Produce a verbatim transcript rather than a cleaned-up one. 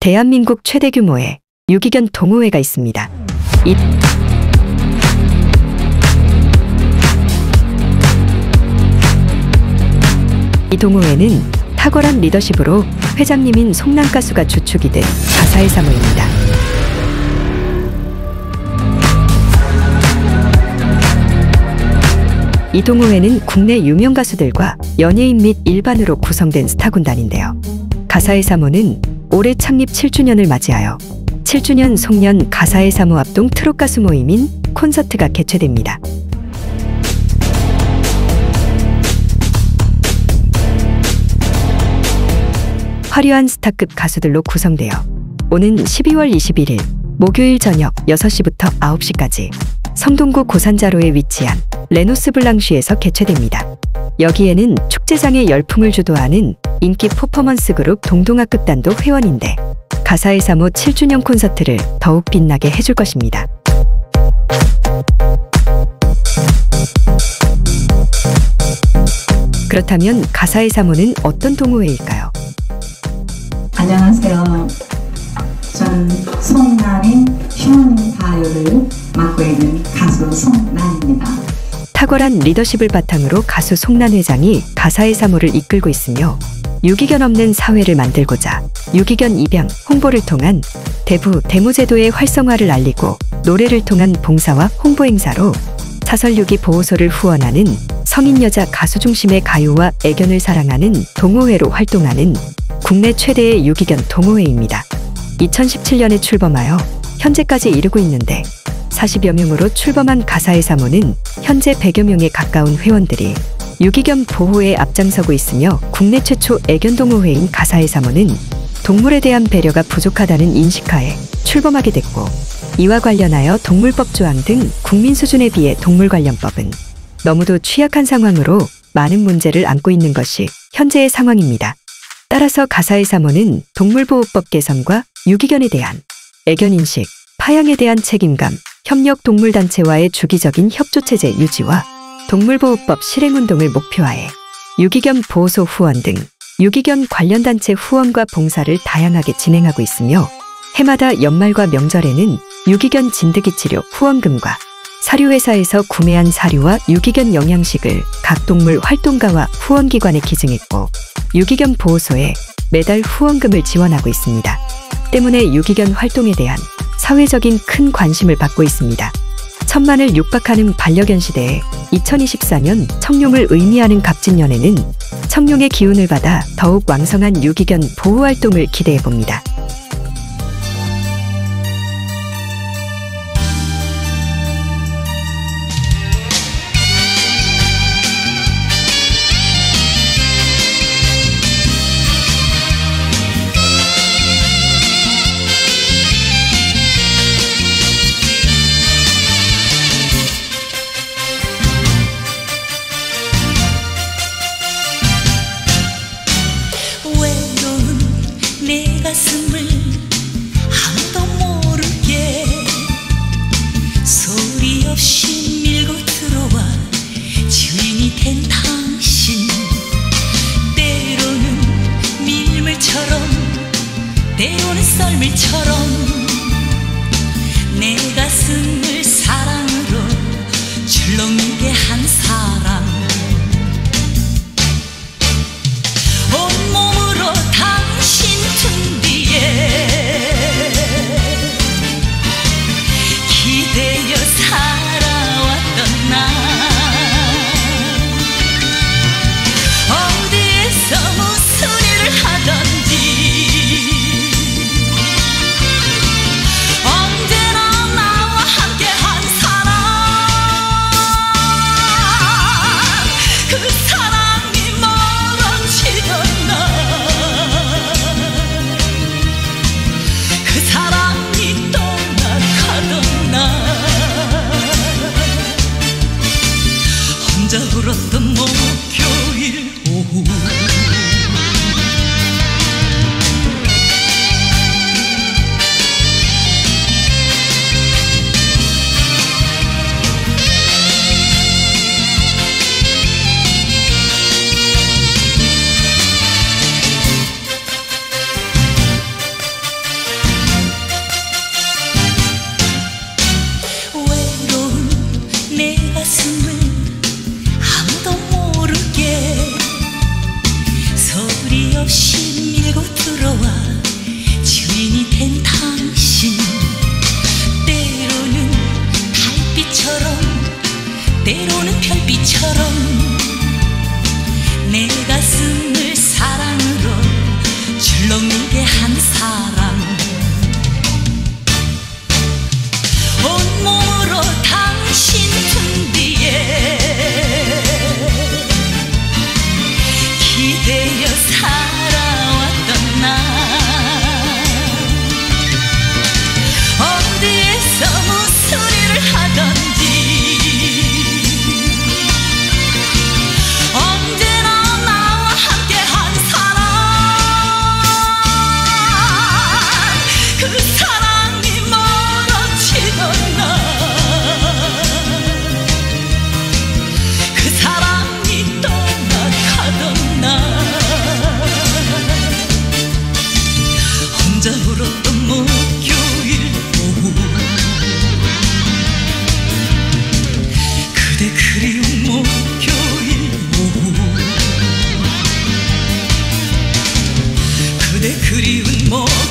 대한민국 최대 규모의 유기견 동호회가 있습니다. 이 이 동호회는 탁월한 리더십으로 회장님인 송남가수가 주축이 된 가사의 사모입니다. 이 동호회는 국내 유명 가수들과 연예인 및 일반으로 구성된 스타 군단인데요. 가사의 사모는 올해 창립 칠 주년을 맞이하여 칠 주년 송년 가사의 사모 합동 트롯 가수 모임인 콘서트가 개최됩니다. 화려한 스타급 가수들로 구성되어 오는 십이월 이십일일 목요일 저녁 여섯 시부터 아홉 시까지 성동구 고산자로에 위치한 레노스 블랑쉬에서 개최됩니다. 여기에는 축제장의 열풍을 주도하는 인기 퍼포먼스 그룹 동동아급단도 회원인데 가사의 사모 칠 주년 콘서트를 더욱 빛나게 해줄 것입니다. 그렇다면 가사의 사모는 어떤 동호회일까요? 안녕하세요. 저는 송난의 휴머닝 가요를 맡고 있는 가수 송난입니다. 탁월한 리더십을 바탕으로 가수 송난 회장이 가사의 사모를 이끌고 있으며 유기견 없는 사회를 만들고자 유기견 입양, 홍보를 통한 대부 대무제도의 활성화를 알리고 노래를 통한 봉사와 홍보 행사로 사설유기 보호소를 후원하는 성인 여자 가수 중심의 가요와 애견을 사랑하는 동호회로 활동하는 국내 최대의 유기견 동호회입니다. 이천십칠 년에 출범하여 현재까지 이르고 있는데 사십여 명으로 출범한 가사의 사모는 현재 백여 명에 가까운 회원들이 유기견 보호에 앞장서고 있으며 국내 최초 애견 동호회인 가사의 사모는 동물에 대한 배려가 부족하다는 인식하에 출범하게 됐고 이와 관련하여 동물법 조항 등 국민 수준에 비해 동물관련법은 너무도 취약한 상황으로 많은 문제를 안고 있는 것이 현재의 상황입니다. 따라서 가사의 사모는 동물보호법 개선과 유기견에 대한 애견인식, 파양에 대한 책임감, 협력 동물단체와의 주기적인 협조체제 유지와 동물보호법 실행운동을 목표하에 유기견 보호소 후원 등 유기견 관련 단체 후원과 봉사를 다양하게 진행하고 있으며 해마다 연말과 명절에는 유기견 진드기 치료 후원금과 사료회사에서 구매한 사료와 유기견 영양식을 각 동물 활동가와 후원기관에 기증했고 유기견 보호소에 매달 후원금을 지원하고 있습니다. 때문에 유기견 활동에 대한 사회적인 큰 관심을 받고 있습니다. 천만을 육박하는 반려견 시대에 이천이십사 년 청룡을 의미하는 갑진년에는 청룡의 기운을 받아 더욱 왕성한 유기견 보호 활동을 기대해 봅니다. 가슴을 아무도 모르게 소리 없이 밀고 들어와 주인이 된 당신 때로는 밀물처럼 때로는 썰물처럼 내 가슴을 사랑으로 출렁이게 한 사람 온몸으로 당신 등 기대어 살아왔던 나 어디에서 무슨 일을 하던지 언제나 나와 함께 한 사람 그리운 몸